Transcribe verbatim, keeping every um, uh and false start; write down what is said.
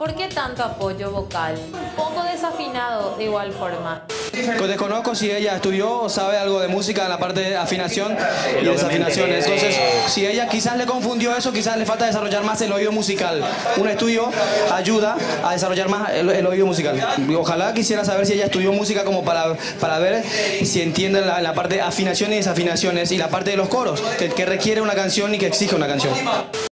¿Por qué tanto apoyo vocal? Un poco desafinado de igual forma. Desconozco si ella estudió o sabe algo de música en la parte de afinación y desafinación. Entonces, si ella quizás le confundió eso, quizás le falta desarrollar más el oído musical. Un estudio ayuda a desarrollar más el, el oído musical. Ojalá quisiera saber si ella estudió música como para, para ver si entiende la, la parte de afinación y desafinaciones y la parte de los coros, que, que requiere una canción y que exige una canción.